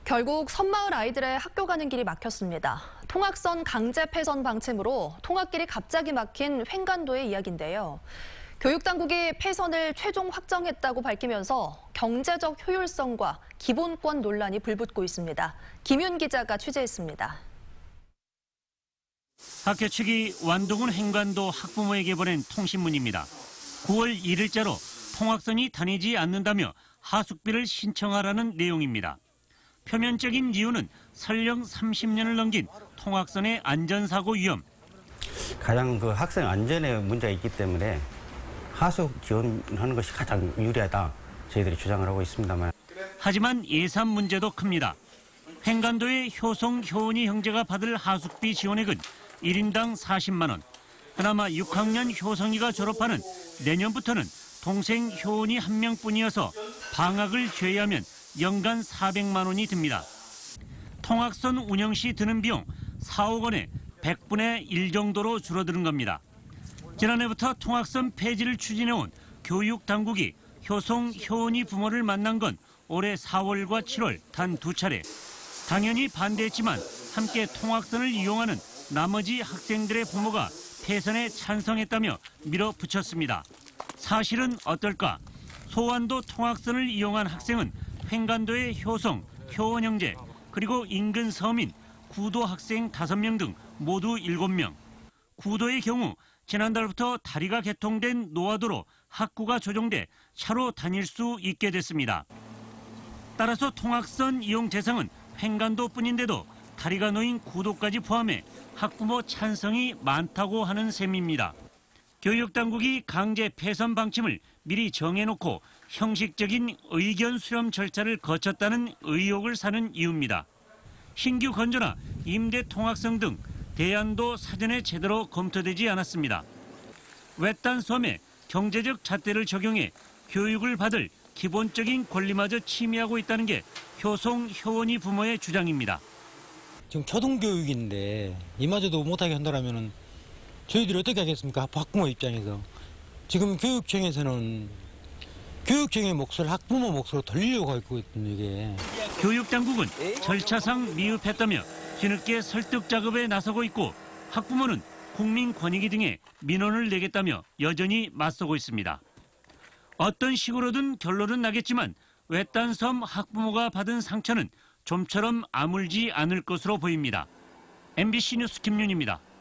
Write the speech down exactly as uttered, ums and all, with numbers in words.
결국 섬마을 아이들의 학교 가는 길이 막혔습니다. 통학선 강제 폐선 방침으로 통학길이 갑자기 막힌 횡간도의 이야기인데요. 교육당국이 폐선을 최종 확정했다고 밝히면서 경제적 효율성과 기본권 논란이 불붙고 있습니다. 김윤 기자가 취재했습니다. 학교 측이 완동은 횡간도 학부모에게 보낸 통신문입니다. 구월 일일자로 통학선이 다니지 않는다며 하숙비를 신청하라는 내용입니다. 표면적인 이유는 설령 삼십 년을 넘긴 통학선의 안전사고 위험. 가장 그 학생 안전에 문제가 있기 때문에 하숙 지원하는 것이 가장 유리하다 저희들이 주장을 하고 있습니다만. 하지만 예산 문제도 큽니다. 횡간도의 효송, 효은이 형제가 받을 하숙비 지원액은 일 인당 사십만 원. 그나마 육 학년 효성이가 졸업하는 내년부터는 동생 효은이 한 명뿐이어서 방학을 제외하면 연간 사백만 원이 듭니다. 통학선 운영 시 드는 비용 사억 원에 백분의 일 정도로 줄어드는 겁니다. 지난해부터 통학선 폐지를 추진해온 교육당국이 효송, 효은이 부모를 만난 건 올해 사월과 칠월 단 두 차례. 당연히 반대했지만 함께 통학선을 이용하는 나머지 학생들의 부모가 폐선에 찬성했다며 밀어붙였습니다. 사실은 어떨까? 소환도 통학선을 이용한 학생은 횡간도의 효성, 효원 형제, 그리고 인근 서민, 구도 학생 다섯 명 등 모두 일곱 명. 구도의 경우 지난달부터 다리가 개통된 노화도로 학구가 조정돼 차로 다닐 수 있게 됐습니다. 따라서 통학선 이용 대상은 횡간도뿐인데도 다리가 놓인 구도까지 포함해 학부모 찬성이 많다고 하는 셈입니다. 교육당국이 강제 폐선 방침을 미리 정해놓고 형식적인 의견 수렴 절차를 거쳤다는 의혹을 사는 이유입니다. 신규 건조나 임대 통학성 등 대안도 사전에 제대로 검토되지 않았습니다. 외딴 섬에 경제적 잣대를 적용해 교육을 받을 기본적인 권리마저 침해하고 있다는 게 효송, 효원이 부모의 주장입니다. 지금 초등교육인데 이마저도 못하게 한다면 저희들이 어떻게 하겠습니까? 학부모 입장에서. 지금 교육청에서는 교육청의 몫을 학부모 몫으로 돌리려고 하고 있거든요, 이게. 교육당국은 절차상 미흡했다며 뒤늦게 설득 작업에 나서고 있고 학부모는 국민권익위 등의 민원을 내겠다며 여전히 맞서고 있습니다. 어떤 식으로든 결론은 나겠지만 외딴 섬 학부모가 받은 상처는 좀처럼 아물지 않을 것으로 보입니다. 엠비씨 뉴스 김윤입니다.